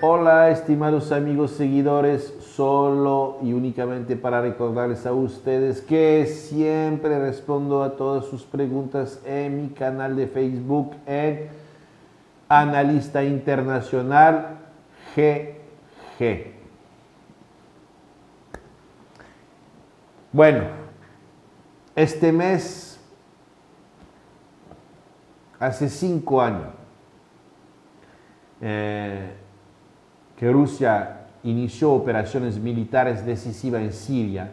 Hola, estimados amigos seguidores, solo y únicamente para recordarles a ustedes que siempre respondo a todas sus preguntas en mi canal de Facebook en Analista Internacional GG. Bueno, este mes, hace 5 años, que Rusia inició operaciones militares decisivas en Siria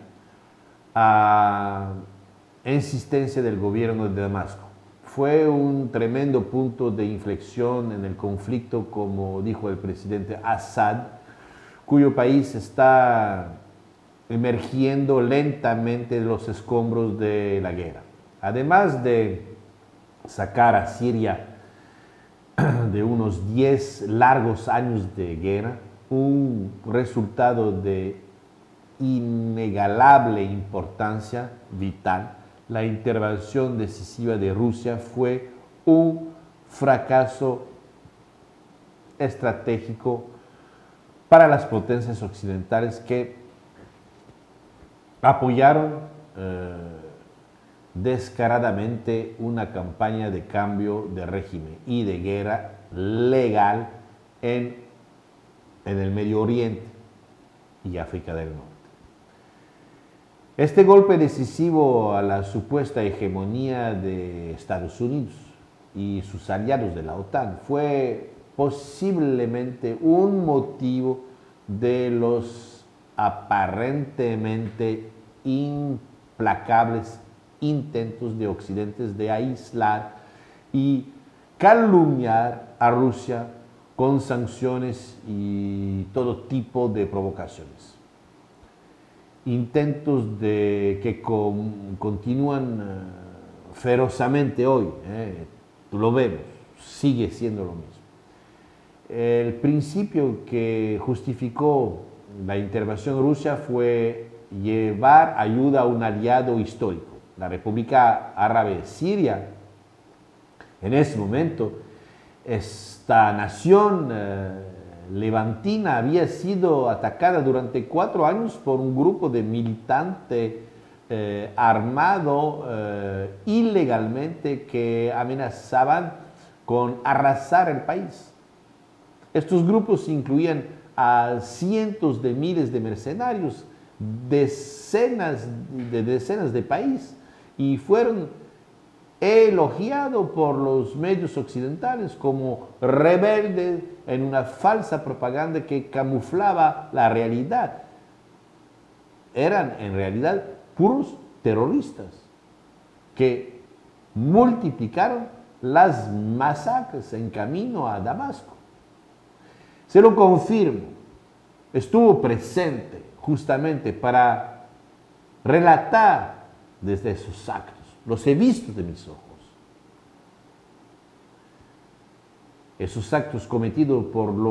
a insistencia del gobierno de Damasco. Fue un tremendo punto de inflexión en el conflicto, como dijo el presidente Assad, cuyo país está emergiendo lentamente de los escombros de la guerra. Además de sacar a Siria de unos 10 largos años de guerra, un resultado de inegalable importancia vital, la intervención decisiva de Rusia fue un fracaso estratégico para las potencias occidentales que apoyaron descaradamente una campaña de cambio de régimen y de guerra legal en el Medio Oriente y África del Norte. Este golpe decisivo a la supuesta hegemonía de Estados Unidos y sus aliados de la OTAN fue posiblemente un motivo de los aparentemente implacables intentos de Occidente de aislar y calumniar a Rusia con sanciones y todo tipo de provocaciones. Intentos que continúan ferozmente hoy, lo vemos, sigue siendo lo mismo. El principio que justificó la intervención rusa fue llevar ayuda a un aliado histórico. La República Árabe Siria, en ese momento, esta nación levantina había sido atacada durante 4 años por un grupo de militantes armado ilegalmente que amenazaban con arrasar el país. Estos grupos incluían a cientos de miles de mercenarios, decenas de países, y fueron elogiados por los medios occidentales como rebeldes en una falsa propaganda que camuflaba la realidad. Eran en realidad puros terroristas que multiplicaron las masacres en camino a Damasco. Se lo confirmo, estuvo presente justamente para relatar desde esos actos. Los he visto de mis ojos. Esos actos cometidos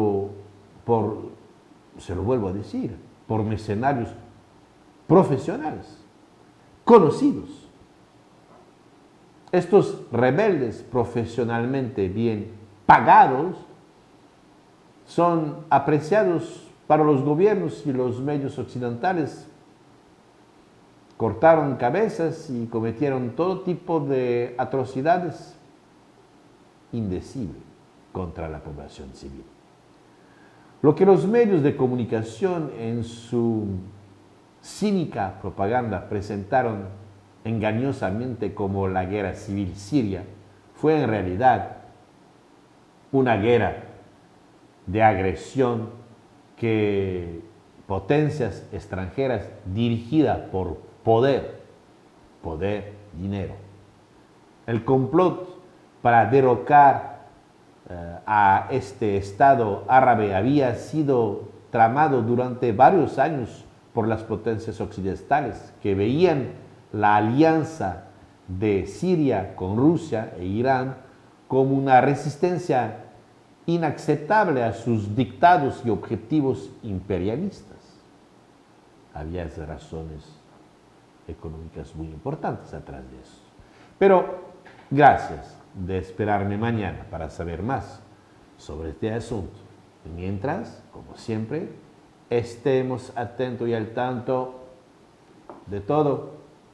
se lo vuelvo a decir, por mercenarios profesionales, conocidos. Estos rebeldes profesionalmente bien pagados son apreciados para los gobiernos y los medios occidentales. Cortaron cabezas y cometieron todo tipo de atrocidades indecibles contra la población civil. Lo que los medios de comunicación en su cínica propaganda presentaron engañosamente como la guerra civil siria fue en realidad una guerra de agresión que potencias extranjeras dirigidas por poder, dinero. El complot para derrocar a este Estado árabe había sido tramado durante varios años por las potencias occidentales que veían la alianza de Siria con Rusia e Irán como una resistencia inaceptable a sus dictados y objetivos imperialistas. Había razones económicas muy importantes atrás de eso. Pero gracias de esperarme mañana para saber más sobre este asunto. Mientras, como siempre, estemos atentos y al tanto de todo.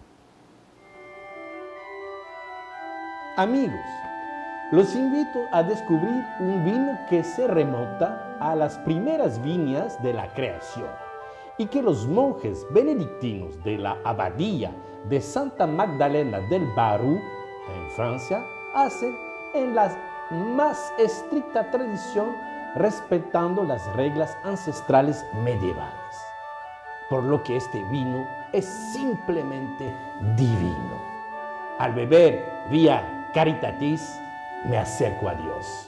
Amigos, los invito a descubrir un vino que se remonta a las primeras viñas de la creación y que los monjes benedictinos de la abadía de Santa Magdalena del Barou, en Francia, hacen en la más estricta tradición, respetando las reglas ancestrales medievales. Por lo que este vino es simplemente divino. Al beber vía Caritatis, me acerco a Dios.